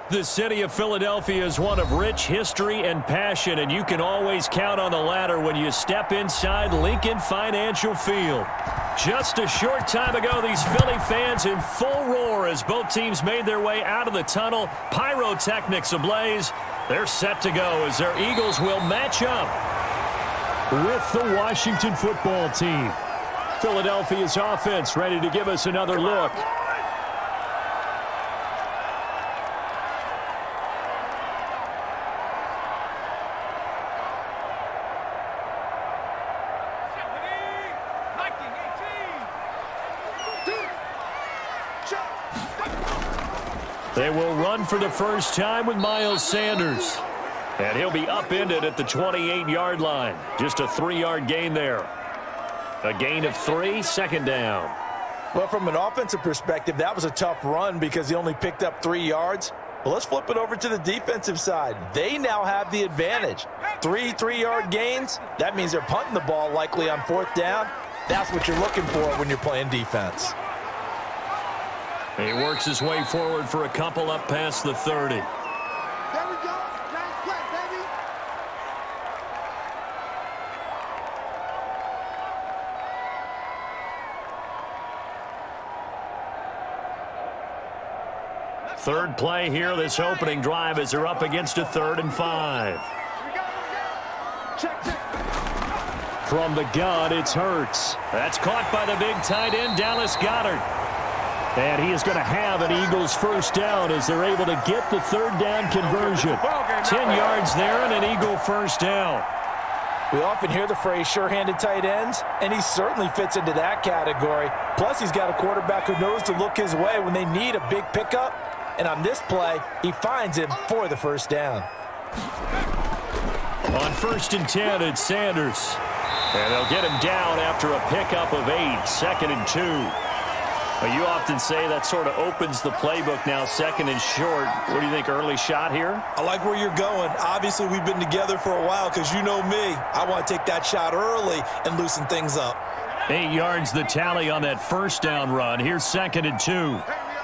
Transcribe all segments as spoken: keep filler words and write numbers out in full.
The city of Philadelphia is one of rich history and passion, and you can always count on the latter when you step inside Lincoln Financial Field. Just a short time ago, these Philly fans in full roar as both teams made their way out of the tunnel. Pyrotechnics ablaze. They're set to go as their Eagles will match up with the Washington football team. Philadelphia's offense ready to give us another look. They will run for the first time with Miles Sanders. And he'll be upended at the twenty-eight yard line. Just a three yard gain there. A gain of three, second down. Well, from an offensive perspective, that was a tough run because he only picked up three yards. Well, let's flip it over to the defensive side. They now have the advantage. Three three-yard gains, that means they're punting the ball likely on fourth down. That's what you're looking for when you're playing defense. He works his way forward for a couple up past the thirty. There we go. Nice play, baby. Third play here, this opening drive as they're up against a third and five. Check, check. From the gun, it's Hurts. That's caught by the big tight end, Dallas Goedert. And he is going to have an Eagles first down as they're able to get the third down conversion. Ten yards there and an Eagle first down. We often hear the phrase sure-handed tight ends, and he certainly fits into that category. Plus, he's got a quarterback who knows to look his way when they need a big pickup. And on this play, he finds him for the first down. On first and ten, it's Sanders. And they'll get him down after a pickup of eight, second and two. Well, you often say that sort of opens the playbook now, second and short. What do you think, early shot here? I like where you're going. Obviously, we've been together for a while because you know me. I want to take that shot early and loosen things up. Eight yards the tally on that first down run. Here's second and two.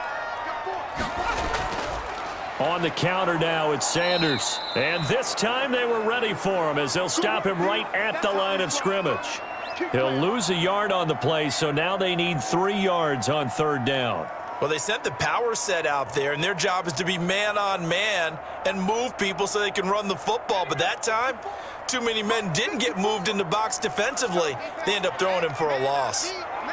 On the counter now, it's Sanders. And this time they were ready for him as they'll stop him right at the line of scrimmage. He'll lose a yard on the play, so now they need three yards on third down. Well, they sent the power set out there, and their job is to be man-on-man and move people so they can run the football. But that time, too many men didn't get moved in the box defensively. They end up throwing him for a loss.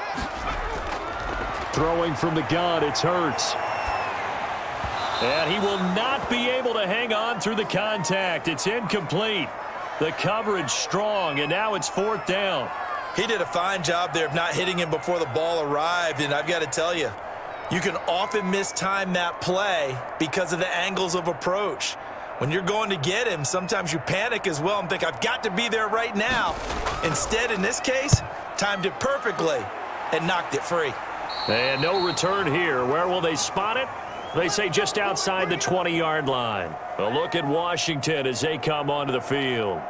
Throwing from the gun, it's Hurts. And he will not be able to hang on through the contact. It's incomplete. The coverage strong, and now it's fourth down. He did a fine job there of not hitting him before the ball arrived, and I've got to tell you, you can often mistime that play because of the angles of approach. When you're going to get him, sometimes you panic as well and think, I've got to be there right now. Instead, in this case, timed it perfectly and knocked it free. And no return here. Where will they spot it? They say just outside the twenty yard line. A look at Washington as they come onto the field.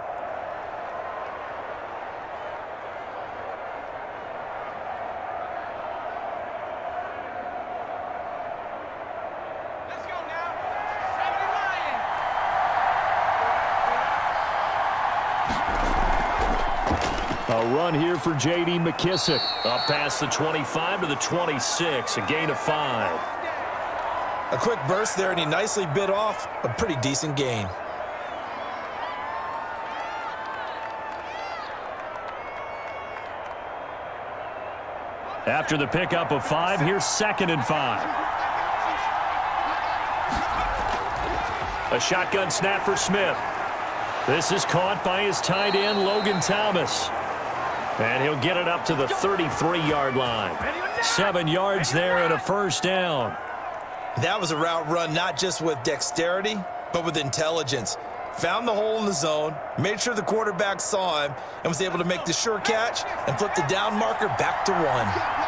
Let's go now. Seventy Lions. A run here for J D McKissic. Up past the twenty-five to the twenty-six. A gain of five. A quick burst there, and he nicely bit off a pretty decent gain. After the pickup of five, here's second and five. A shotgun snap for Smith. This is caught by his tight end, Logan Thomas. And he'll get it up to the thirty-three yard line. Seven yards there and a first down. That was a route run not just with dexterity, but with intelligence. Found the hole in the zone, made sure the quarterback saw him, and was able to make the sure catch and flip the down marker back to one.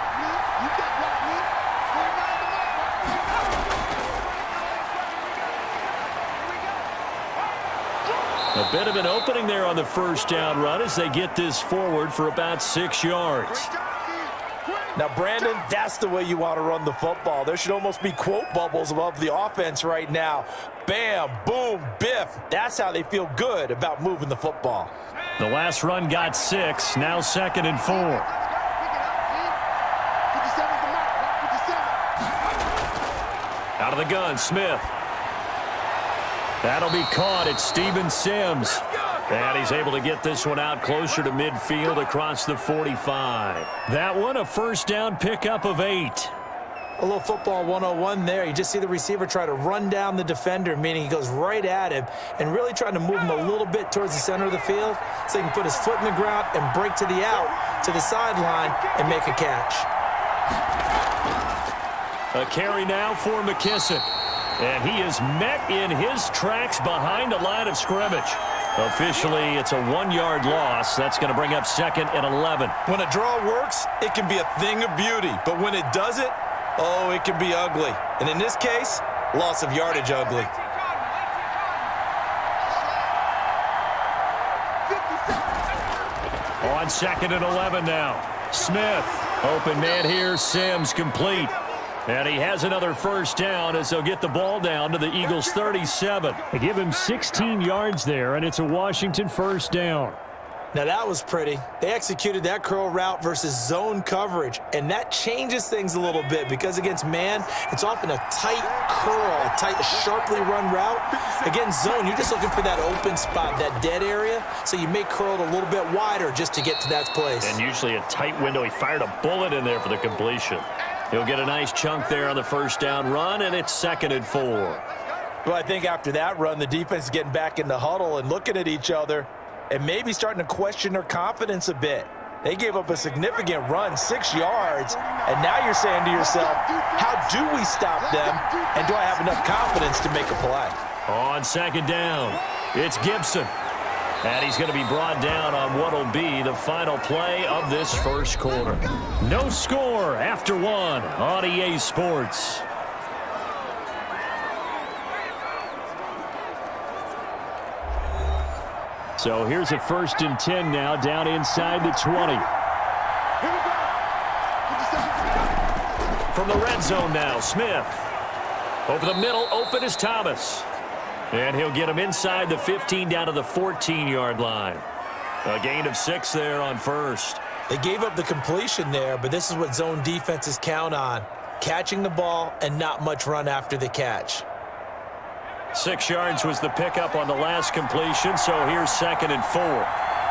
A bit of an opening there on the first down run as they get this forward for about six yards. Now, Brandon, that's the way you want to run the football. There should almost be quote bubbles above the offense right now. Bam, boom, biff. That's how they feel good about moving the football. The last run got six, now second and four. Out of the gun, Smith. That'll be caught. It's Steven Sims. And he's able to get this one out closer to midfield across the forty-five. That one a first down pickup of eight. A little football one oh one there. You just see the receiver try to run down the defender, meaning he goes right at him and really trying to move him a little bit towards the center of the field so he can put his foot in the ground and break to the out, to the sideline, and make a catch. A carry now for McKissick. And he is met in his tracks behind the line of scrimmage. Officially, it's a one-yard loss. That's going to bring up second and eleven. When a draw works, it can be a thing of beauty. But when it doesn't, oh, it can be ugly. And in this case, loss of yardage ugly. On second and eleven now. Smith, open man here. Sims complete. And he has another first down as they'll get the ball down to the Eagles' thirty-seven. They give him sixteen yards there, and it's a Washington first down. Now that was pretty. They executed that curl route versus zone coverage, and that changes things a little bit because against man, it's often a tight curl, a tight, sharply run route. Against zone, you're just looking for that open spot, that dead area, so you may curl it a little bit wider just to get to that place. And usually a tight window. He fired a bullet in there for the completion. He'll get a nice chunk there on the first down run, and it's second and four. Well, I think after that run, the defense is getting back in the huddle and looking at each other and maybe starting to question their confidence a bit. They gave up a significant run, six yards, and now you're saying to yourself, how do we stop them, and do I have enough confidence to make a play? On second down, it's Gibson. And he's going to be brought down on what will be the final play of this first quarter. No score after one on E A Sports. So here's a first and ten now down inside the twenty. From the red zone now, Smith. Over the middle, open is Thomas. And he'll get him inside the fifteen down to the fourteen-yard line. A gain of six there on first. They gave up the completion there, but this is what zone defenses count on. Catching the ball and not much run after the catch. Six yards was the pickup on the last completion, so here's second and four.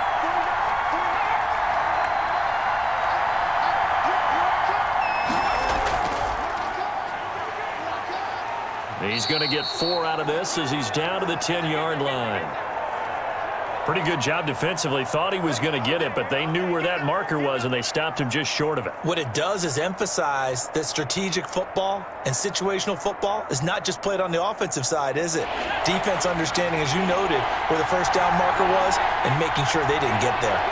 He's going to get four out of this as he's down to the ten-yard line. Pretty good job defensively. Thought he was going to get it, but they knew where that marker was, and they stopped him just short of it. What it does is emphasize that strategic football and situational football is not just played on the offensive side, is it? Defense understanding, as you noted, where the first down marker was and making sure they didn't get there.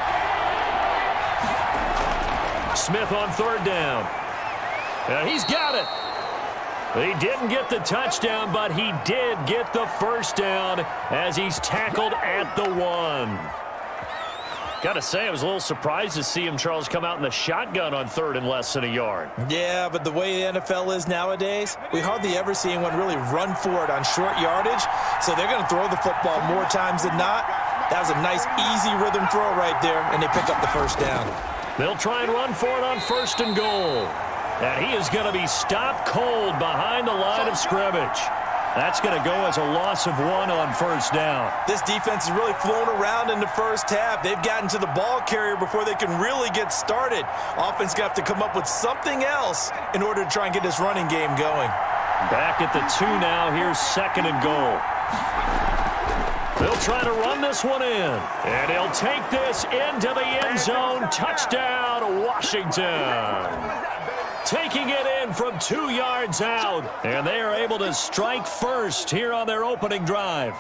Smith on third down. And he's got it. He didn't get the touchdown, but he did get the first down as he's tackled at the one. Got to say, I was a little surprised to see him, Charles, come out in the shotgun on third and less than a yard. Yeah, but the way the N F L is nowadays, we hardly ever see anyone really run for it on short yardage, so they're going to throw the football more times than not. That was a nice, easy rhythm throw right there, and they pick up the first down. They'll try and run for it on first and goal. And he is going to be stopped cold behind the line of scrimmage. That's going to go as a loss of one on first down. This defense is really flown around in the first half. They've gotten to the ball carrier before they can really get started. Offense got to come up with something else in order to try and get this running game going. Back at the two now. Here's second and goal. They'll try to run this one in. And he'll take this into the end zone. Touchdown, Washington. Taking it in from two yards out. And they are able to strike first here on their opening drive.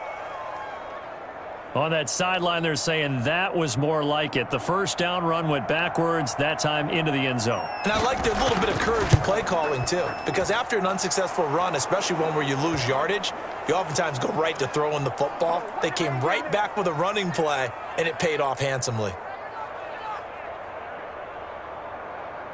On that sideline, they're saying that was more like it. The first down run went backwards, that time into the end zone. And I like their little bit of courage in play calling, too. Because after an unsuccessful run, especially one where you lose yardage, you oftentimes go right to throwing the football. They came right back with a running play, and it paid off handsomely.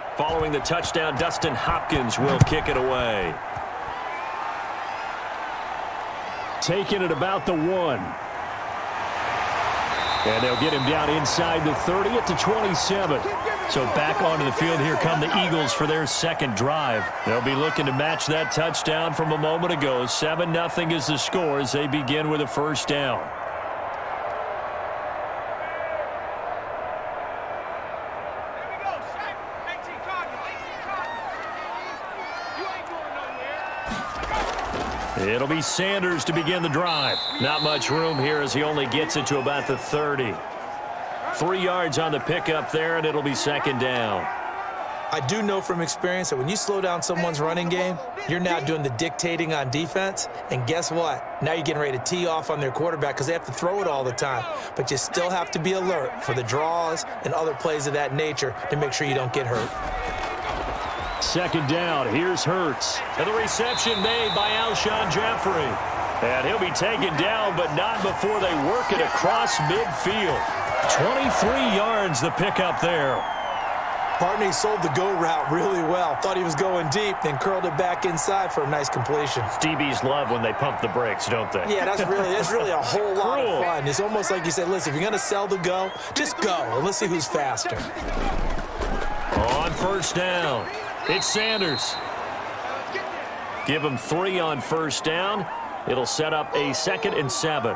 Following the touchdown, Dustin Hopkins will kick it away. Taking it about the one. And they'll get him down inside the thirty at the twenty-seven. So back onto the field, here come the Eagles for their second drive. They'll be looking to match that touchdown from a moment ago. seven nothing is the score as they begin with a first down. It'll be Sanders to begin the drive. Not much room here as he only gets it to about the thirty. Three yards on the pickup there, and it'll be second down. I do know from experience that when you slow down someone's running game, you're now doing the dictating on defense. And guess what? Now you're getting ready to tee off on their quarterback because they have to throw it all the time. But you still have to be alert for the draws and other plays of that nature to make sure you don't get hurt. Second down, here's Hurts. And the reception made by Alshon Jeffrey. And he'll be taken down, but not before they work it across midfield. twenty-three yards the pickup there. Partney sold the go route really well. Thought he was going deep, then curled it back inside for a nice completion. D Bs love when they pump the brakes, don't they? Yeah, that's really that's really a whole lot Cruel. of fun. It's almost like you said, listen, if you're going to sell the go, just go, and let's see who's faster. On first down, it's Sanders. Give him three on first down. It'll set up a second and seven.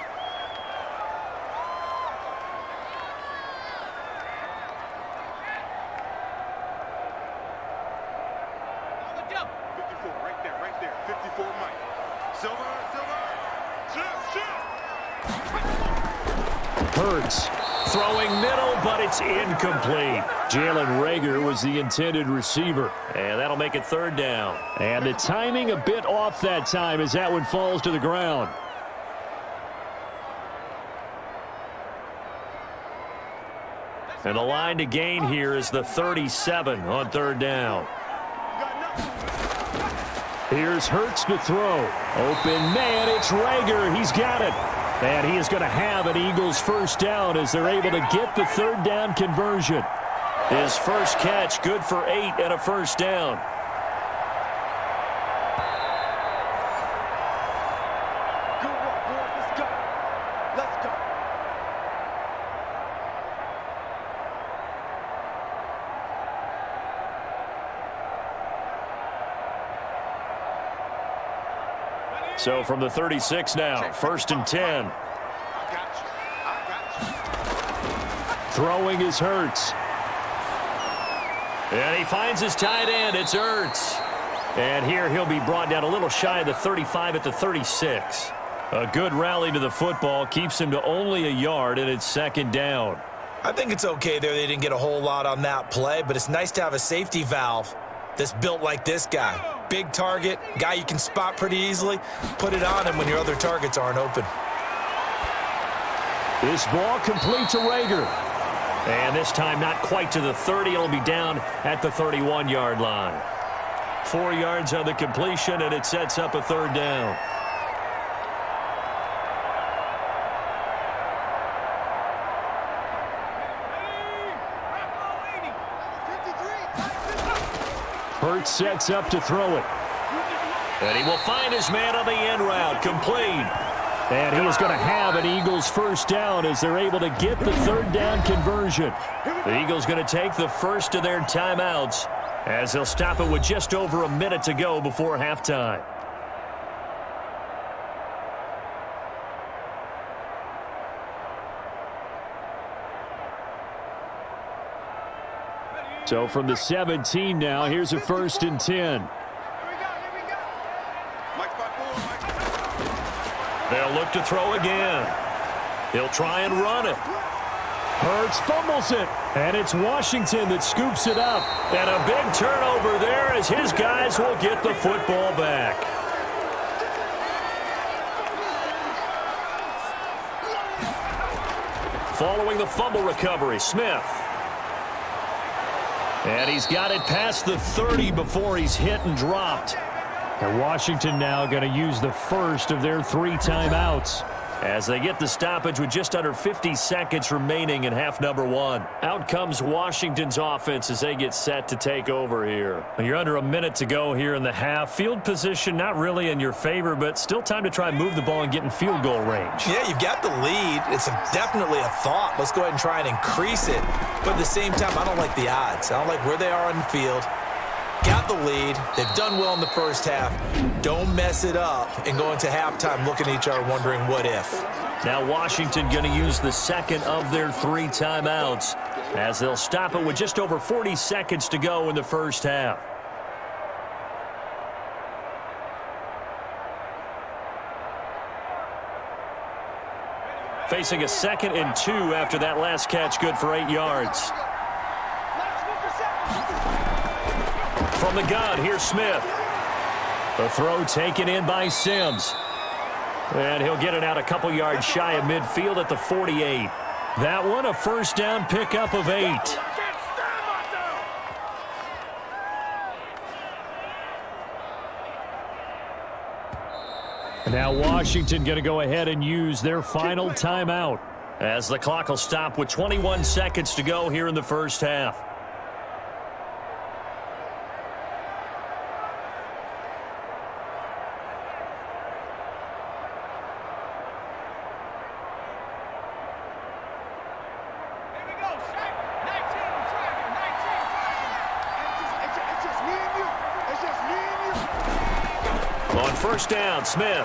Hurts throwing middle, but it's incomplete. Jalen Reagor was the intended receiver, and that'll make it third down. And the timing a bit off that time as that one falls to the ground. And the line to gain here is the thirty-seven on third down. Here's Hurts to throw. Open man, it's Reagor. He's got it. And he is going to have an Eagles first down as they're able to get the third down conversion. His first catch, good for eight and a first down. Good work, boys. Let's go. Let's go. So from the thirty-six now, first and ten. I got you. I got you. Throwing is Hurts. And he finds his tight end. It's Hurts. And here he'll be brought down a little shy of the thirty-five at the thirty-six. A good rally to the football keeps him to only a yard, and it's second down. I think it's okay there. They didn't get a whole lot on that play, but it's nice to have a safety valve that's built like this guy. Big target, guy you can spot pretty easily. Put it on him when your other targets aren't open. This ball complete to Reagor. And this time not quite to the thirty. It'll be down at the thirty-one yard line. Four yards on the completion, and it sets up a third down. Hurts sets up to throw it. And he will find his man on the end route, complete. And he is going to have an Eagles first down as they're able to get the third down conversion. The Eagles going to take the first of their timeouts as they'll stop it with just over a minute to go before halftime. So from the seventeen now, here's a first and ten. They'll look to throw again. He'll try and run it. Hurts fumbles it, and it's Washington that scoops it up. And a big turnover there as his guys will get the football back. Following the fumble recovery, Smith. And he's got it past the thirty before he's hit and dropped. And Washington now going to use the first of their three timeouts. as they get the stoppage with just under fifty seconds remaining in half number one. Out comes Washington's offense as they get set to take over here. You're under a minute to go here in the half. Field position not really in your favor, but still time to try and move the ball and get in field goal range. Yeah, you've got the lead. It's a, definitely a thought. Let's go ahead and try and increase it. But at the same time, I don't like the odds. I don't like where they are on the field. Got the lead. They've done well in the first half. Don't mess it up and go into halftime looking at each other wondering what if. Now Washington going to use the second of their three timeouts as they'll stop it with just over forty seconds to go in the first half. Facing a second and two after that last catch, good for eight yards. From the gun, here's Smith. The throw taken in by Sims. And he'll get it out a couple yards shy of midfield at the forty-eight. That one a first down pickup of eight. Now Washington going to go ahead and use their final timeout as the clock will stop with twenty-one seconds to go here in the first half. On first down, Smith.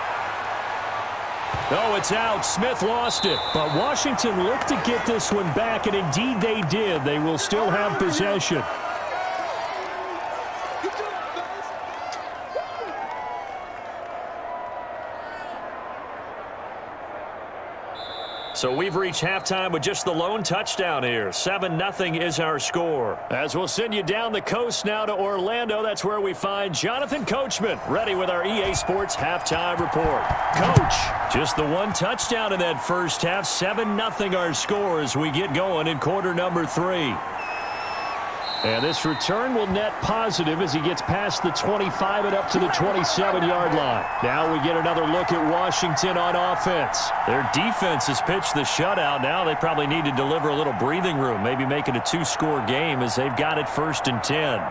Oh, it's out. Smith lost it. But Washington looked to get this one back, and indeed they did. They will still have possession. So we've reached halftime with just the lone touchdown here. seven nothing is our score. As we'll send you down the coast now to Orlando, that's where we find Jonathan Coachman, ready with our E A Sports halftime report. Coach, just the one touchdown in that first half. seven nothing our score as we get going in quarter number three. And this return will net positive as he gets past the twenty-five and up to the twenty-seven yard line. Now we get another look at Washington on offense. Their defense has pitched the shutout. Now they probably need to deliver a little breathing room, maybe make it a two-score game as they've got it first and ten.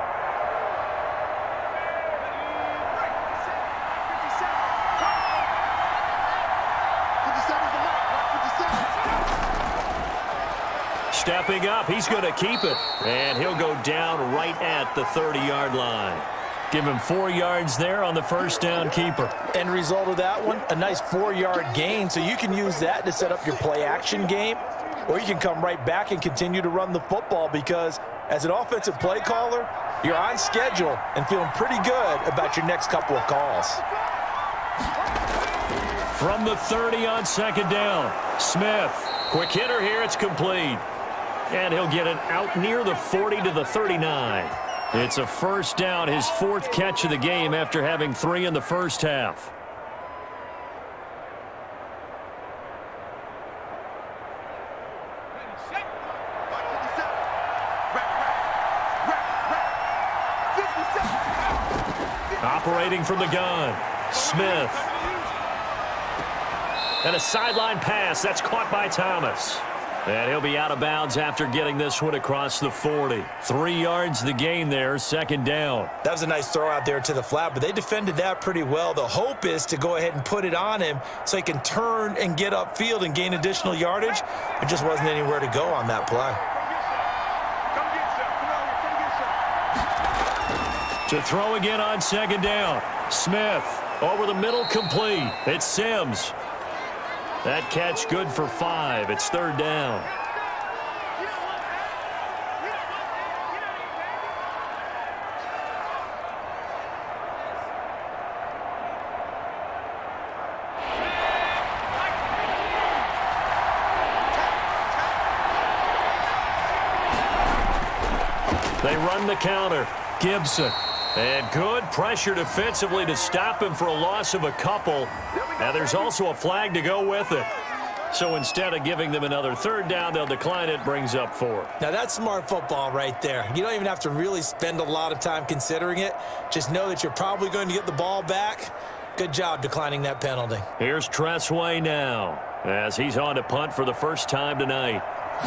Stepping up, he's going to keep it. And he'll go down right at the thirty yard line. Give him four yards there on the first down keeper. End result of that one, a nice four yard gain. So you can use that to set up your play action game, or you can come right back and continue to run the football because as an offensive play caller, you're on schedule and feeling pretty good about your next couple of calls. From the thirty on second down, Smith. Quick hitter here, it's complete. And he'll get it out near the forty to the thirty-nine. It's a first down, his fourth catch of the game after having three in the first half. Operating from the gun, Smith. And a sideline pass, that's caught by Thomas. And he'll be out of bounds after getting this one across the forty. Three yards the gain there, second down. That was a nice throw out there to the flat, but they defended that pretty well. The hope is to go ahead and put it on him so he can turn and get upfield and gain additional yardage. There just wasn't anywhere to go on that play. To throw again on second down. Smith over the middle, complete. It's Sims. That catch good for five. It's third down. They run the counter. Gibson. And good pressure defensively to stop him for a loss of a couple. Now there's also a flag to go with it. So instead of giving them another third down, they'll decline it, brings up four. Now that's smart football right there. You don't even have to really spend a lot of time considering it. Just know that you're probably going to get the ball back. Good job declining that penalty. Here's Tressway now as he's on to punt for the first time tonight.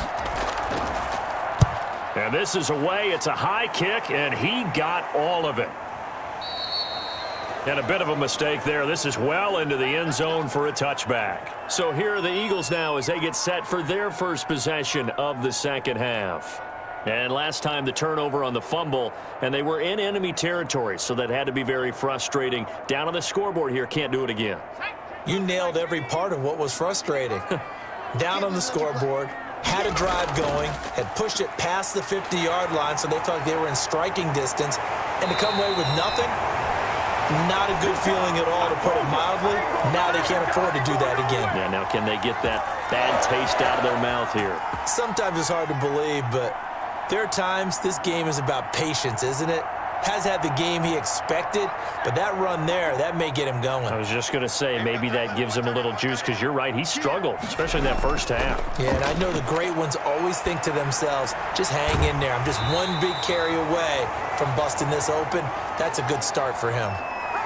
And this is away. It's a high kick, and he got all of it. And a bit of a mistake there. This is well into the end zone for a touchback. So here are the Eagles now as they get set for their first possession of the second half. And last time the turnover on the fumble, and they were in enemy territory, so that had to be very frustrating. Down on the scoreboard here, can't do it again. You nailed every part of what was frustrating. Down on the scoreboard, had a drive going, had pushed it past the fifty-yard line, so they felt they were in striking distance, and to come away with nothing, not a good feeling at all, to put it mildly. Now they can't afford to do that again. Yeah, now can they get that bad taste out of their mouth here? Sometimes it's hard to believe, but there are times this game is about patience, isn't it? Has had the game he expected, but that run there, that may get him going. I was just going to say, maybe that gives him a little juice, because you're right, he struggled, especially in that first half. Yeah, and I know the great ones always think to themselves, just hang in there. I'm just one big carry away from busting this open. That's a good start for him.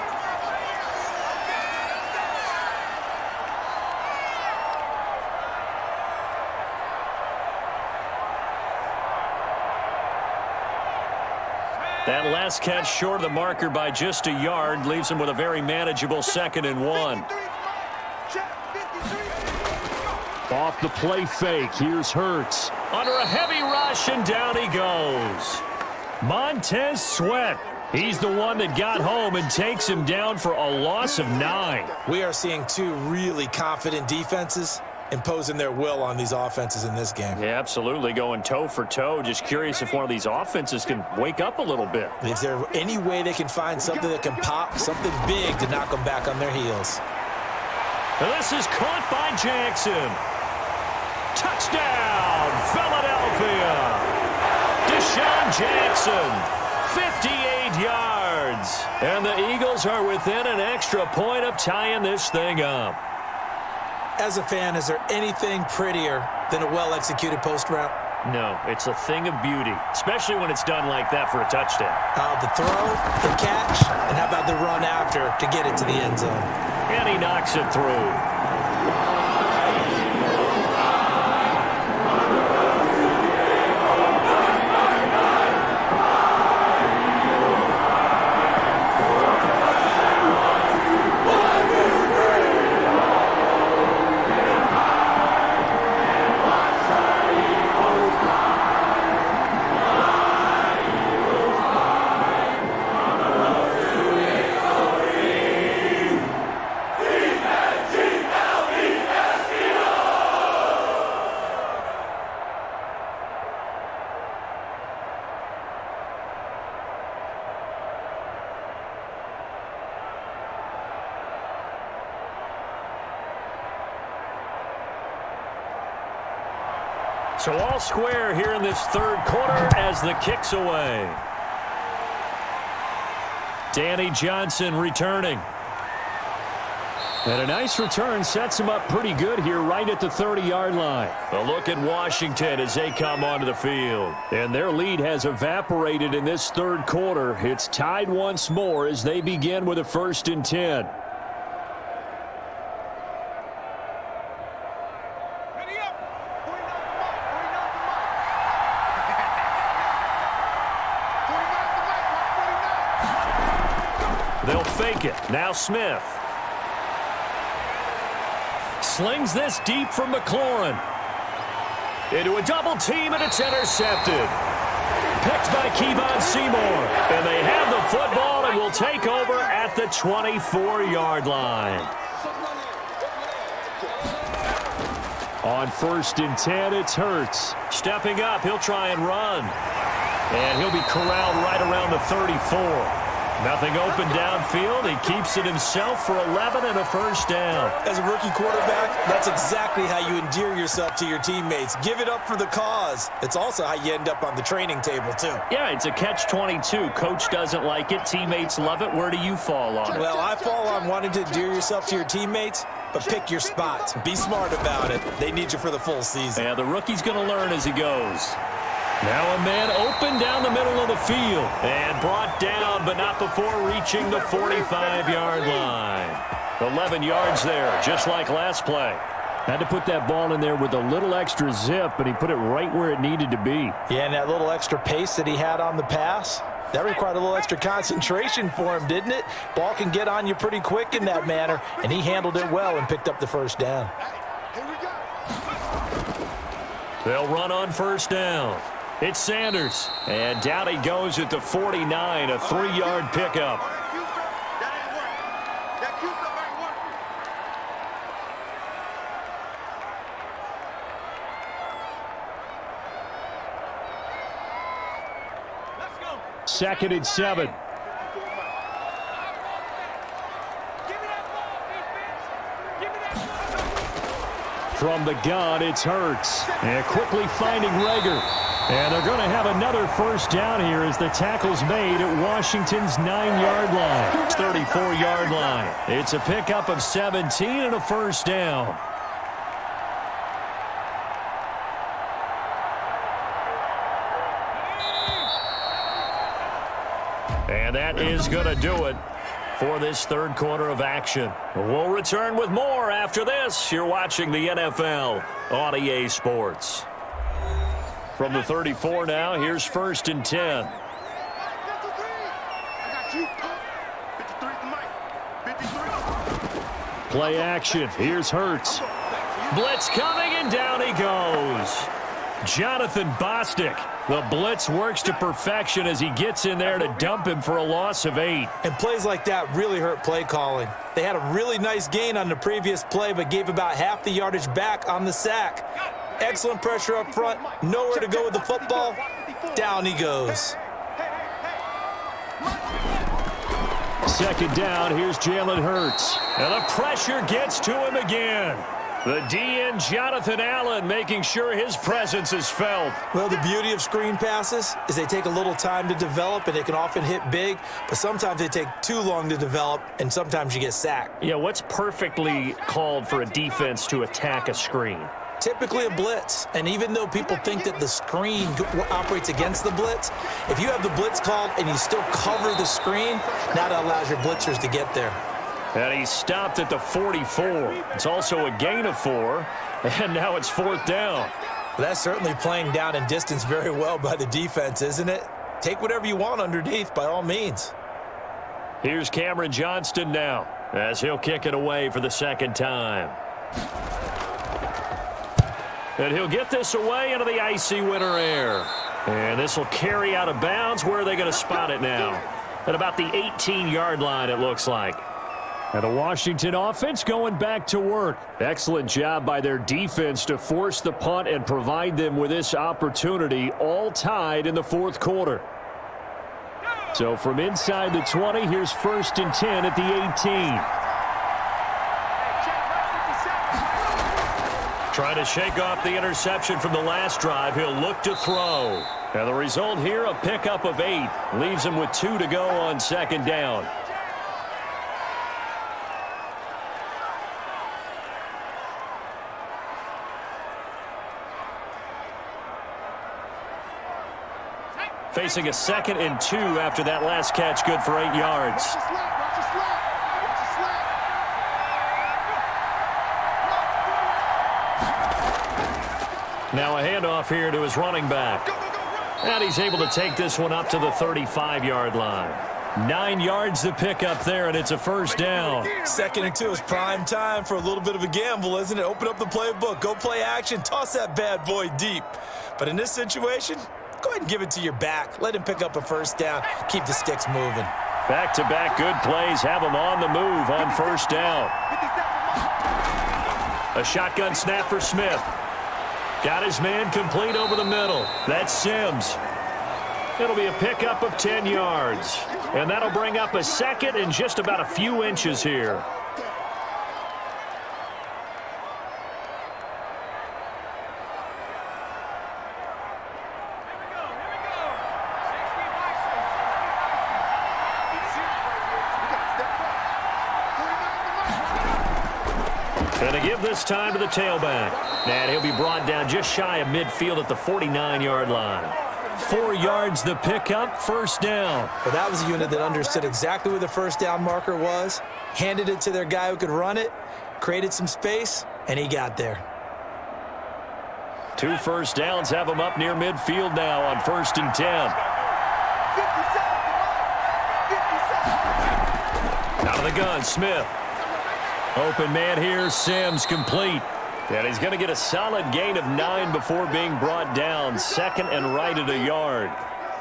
That last catch short of the marker by just a yard leaves him with a very manageable second and one. Off the play fake, here's Hurts. Under a heavy rush, and down he goes. Montez Sweat. He's the one that got home and takes him down for a loss of nine. We are seeing two really confident defenses imposing their will on these offenses in this game. Yeah, absolutely, going toe for toe. Just curious if one of these offenses can wake up a little bit. Is there any way they can find something that can pop, something big to knock them back on their heels? And this is caught by Jackson. Touchdown, Philadelphia. Deshaun Jackson, fifty-eight yards. And the Eagles are within an extra point of tying this thing up. As a fan, is there anything prettier than a well-executed post route? No, it's a thing of beauty, especially when it's done like that for a touchdown. Uh, the throw, the catch, and how about the run after to get it to the end zone? And he knocks it through. So all square here in this third quarter as the kick's away. Danny Johnson returning. And a nice return sets him up pretty good here right at the thirty-yard line. A look at Washington as they come onto the field. And their lead has evaporated in this third quarter. It's tied once more as they begin with a first and ten. They'll fake it. Now Smith. Slings this deep from McLaurin. Into a double team, and it's intercepted. Picked by Kevon Seymour. And they have the football and will take over at the twenty-four-yard line. On first and ten, it's Hurts. Stepping up, he'll try and run. And he'll be corralled right around the thirty-four. Nothing open downfield. He keeps it himself for eleven and a first down. As a rookie quarterback, that's exactly how you endear yourself to your teammates. Give it up for the cause. It's also how you end up on the training table, too. Yeah, it's a catch twenty-two. Coach doesn't like it. Teammates love it. Where do you fall on it? Well, I fall on wanting to endear yourself to your teammates, but pick your spots. Be smart about it. They need you for the full season. Yeah, the rookie's going to learn as he goes. Now a man open down the middle of the field and brought down, but not before reaching the forty-five-yard line. eleven yards there, just like last play. Had to put that ball in there with a little extra zip, but he put it right where it needed to be. Yeah, and that little extra pace that he had on the pass, that required a little extra concentration for him, didn't it? Ball can get on you pretty quick in that manner, and he handled it well and picked up the first down. They'll run on first down. It's Sanders, and down he goes at the forty-nine, a three-yard pickup. Second and seven. From the gun, it's Hurts. And quickly finding Reagor. And they're going to have another first down here as the tackle's made at Washington's nine-yard line. thirty-four-yard line. It's a pickup of seventeen and a first down. And that is going to do it for this third quarter of action. We'll return with more after this. You're watching the N F L on E A Sports. From the thirty-four now, here's first and ten. Play action. Here's Hurts. Blitz coming, and down he goes. Jonathan Bostic. The blitz works to perfection as he gets in there to dump him for a loss of eight. And plays like that really hurt play calling. They had a really nice gain on the previous play, but gave about half the yardage back on the sack. Excellent pressure up front. Nowhere to go with the football. Down he goes. Second down, here's Jalen Hurts. And the pressure gets to him again. The D N, Jonathan Allen, making sure his presence is felt. Well, the beauty of screen passes is they take a little time to develop, and they can often hit big, but sometimes they take too long to develop, and sometimes you get sacked. Yeah, what's perfectly called for a defense to attack a screen? Typically a blitz, and even though people think that the screen operates against the blitz, if you have the blitz called and you still cover the screen, now that allows your blitzers to get there. And he stopped at the forty-four. It's also a gain of four, and now it's fourth down. Well, that's certainly playing down in distance very well by the defense, isn't it? Take whatever you want underneath, by all means. Here's Cameron Johnston now, as he'll kick it away for the second time. And he'll get this away into the icy winter air. And this will carry out of bounds. Where are they going to spot it now? At about the eighteen-yard line, it looks like. And the Washington offense going back to work. Excellent job by their defense to force the punt and provide them with this opportunity, all tied in the fourth quarter. So from inside the twenty, here's first and ten at the eighteen. Trying to shake off the interception from the last drive. He'll look to throw. And the result here, a pickup of eight. Leaves him with two to go on second down. Facing a second and two after that last catch, good for eight yards. Now a handoff here to his running back. And he's able to take this one up to the thirty-five-yard line. Nine yards to pick up there, and it's a first down. Second and two is prime time for a little bit of a gamble, isn't it? Open up the playbook, go play action, toss that bad boy deep. But in this situation, go ahead and give it to your back. Let him pick up a first down. Keep the sticks moving. Back-to-back good plays have him on the move on first down. A shotgun snap for Smith. Got his man complete over the middle. That's Sims. It'll be a pickup of ten yards. And that'll bring up a second and just about a few inches here. And to give this time to the tailback. And he'll be brought down just shy of midfield at the forty-nine-yard line. Four yards the pickup, first down. Well, that was a unit that understood exactly where the first down marker was, handed it to their guy who could run it, created some space, and he got there. Two first downs have them up near midfield now on first and ten. Out of the gun, Smith. Open man here, Sims complete. And he's going to get a solid gain of nine before being brought down. Second and right at a yard.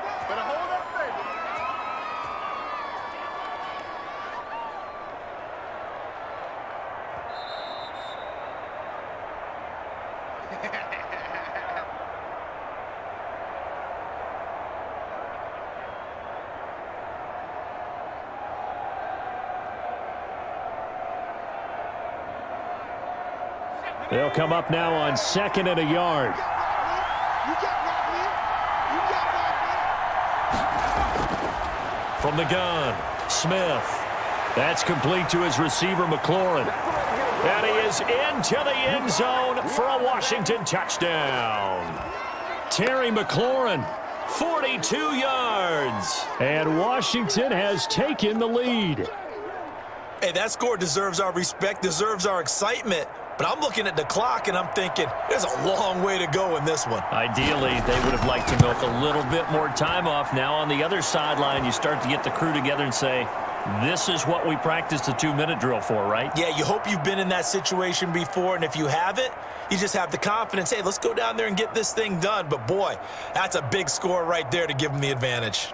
They'll come up now on second and a yard. From the gun, Smith. That's complete to his receiver, McLaurin. And he is into the end zone for a Washington touchdown. Terry McLaurin, forty-two yards. And Washington has taken the lead. Hey, that score deserves our respect, deserves our excitement. But I'm looking at the clock, and I'm thinking, there's a long way to go in this one. Ideally, they would have liked to milk a little bit more time off. Now on the other sideline, you start to get the crew together and say, this is what we practiced the two-minute drill for, right? Yeah, you hope you've been in that situation before, and if you haven't, you just have the confidence, hey, let's go down there and get this thing done. But, boy, that's a big score right there to give them the advantage.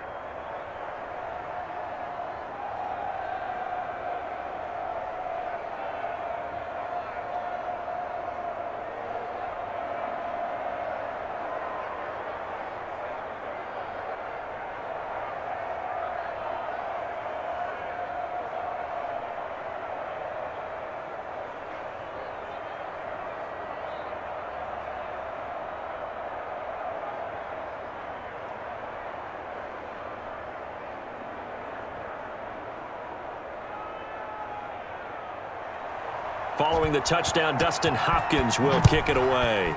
Following the touchdown, Dustin Hopkins will kick it away.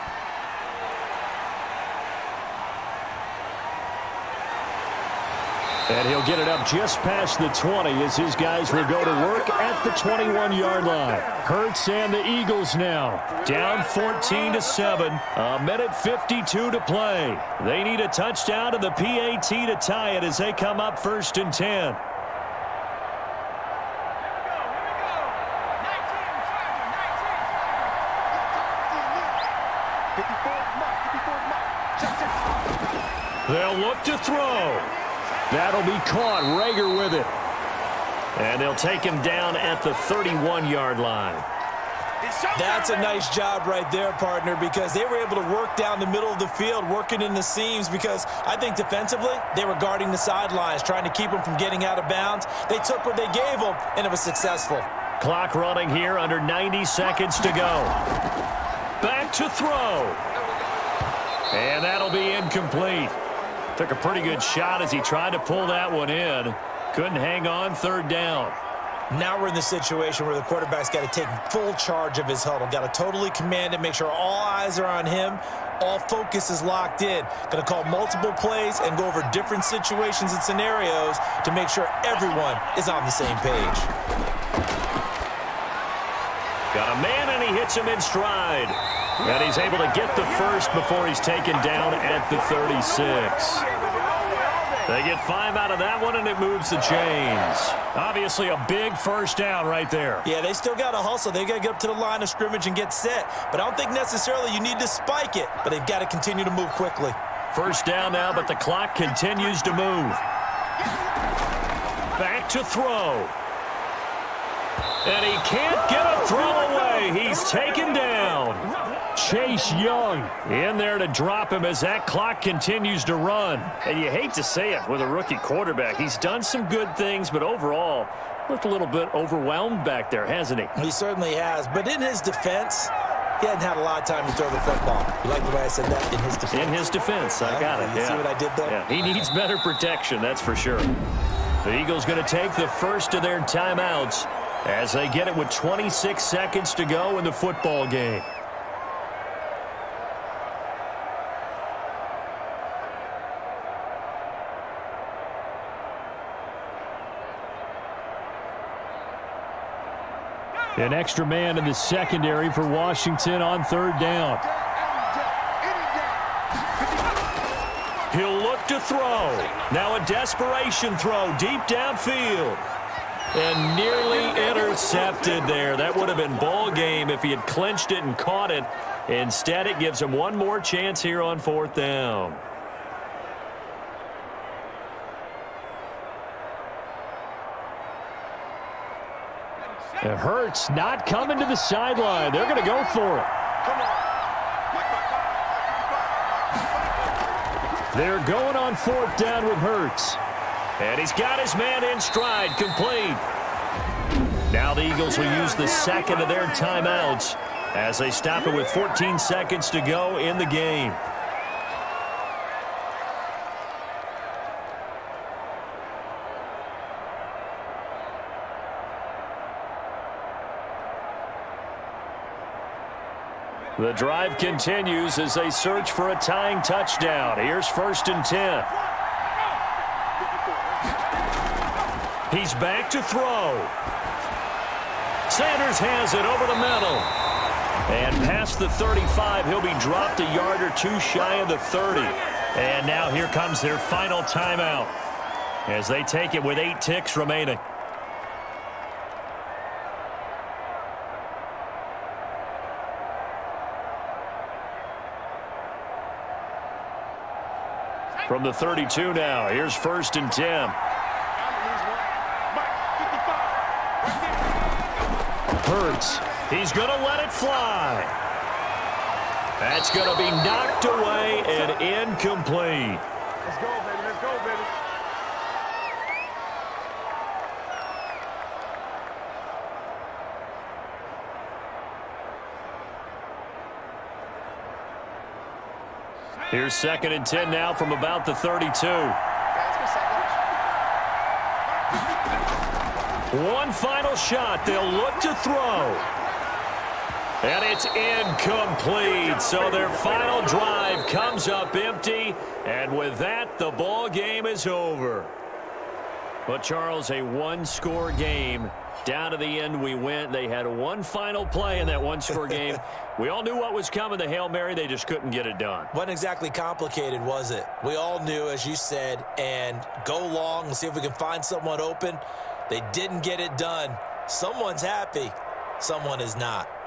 And he'll get it up just past the twenty as his guys will go to work at the twenty-one yard line. Hurts and the Eagles now down fourteen to seven. A minute fifty-two to play. They need a touchdown and the P A T to tie it as they come up first and ten. They'll look to throw. That'll be caught. Rager with it. And they'll take him down at the thirty-one yard line. That's a nice job right there, partner, because they were able to work down the middle of the field, working in the seams, because I think defensively they were guarding the sidelines, trying to keep them from getting out of bounds. They took what they gave them, and it was successful. Clock running here, under ninety seconds to go. Back to throw. And that'll be incomplete. Took a pretty good shot as he tried to pull that one in. Couldn't hang on, third down. Now we're in the situation where the quarterback's got to take full charge of his huddle. Got to totally command it, make sure all eyes are on him. All focus is locked in. Going to call multiple plays and go over different situations and scenarios to make sure everyone is on the same page. Got a man, and he hits him in stride. And he's able to get the first before he's taken down at the thirty-six. They get five out of that one, and it moves the chains. Obviously a big first down right there. Yeah, they still got to hustle. They got to get up to the line of scrimmage and get set. But I don't think necessarily you need to spike it, but they've got to continue to move quickly. First down now, but the clock continues to move. Back to throw. And he can't get a throw away. He's taken down. Chase Young in there to drop him as that clock continues to run. And you hate to say it with a rookie quarterback. He's done some good things, but overall looked a little bit overwhelmed back there, hasn't he? He certainly has. But in his defense, he hadn't had a lot of time to throw the football. You like the way I said that? In his defense. In his defense. I got it. You yeah. see what I did there? Yeah. He needs better protection, that's for sure. The Eagles going to take the first of their timeouts as they get it with twenty-six seconds to go in the football game. An extra man in the secondary for Washington on third down. He'll look to throw. Now a desperation throw deep downfield. And nearly intercepted there. That would have been ball game if he had clinched it and caught it. Instead, it gives him one more chance here on fourth down. It hurts, not coming to the sideline. They're going to go for it. They're going on fourth down with Hurts. And he's got his man in stride, complete. Now the Eagles will use the second of their timeouts as they stop it with fourteen seconds to go in the game. The drive continues as they search for a tying touchdown. Here's first and ten. He's back to throw. Sanders has it over the middle. And past the thirty-five, he'll be dropped a yard or two shy of the thirty. And now here comes their final timeout as they take it with eight ticks remaining. From the thirty-two now, here's first and ten. Hurts. He's going to let it fly. That's going to be knocked away and incomplete. Let's go, baby. Let's go, baby. Here's second and ten now from about the thirty-two. One final shot. They'll look to throw. And it's incomplete. So their final drive comes up empty. And with that, the ball game is over. But, Charles, a one-score game. Down to the end we went. They had one final play in that one-score game. We all knew what was coming. The Hail Mary, they just couldn't get it done. Wasn't exactly complicated, was it? We all knew, as you said, and go long and see if we can find someone open. They didn't get it done. Someone's happy. Someone is not.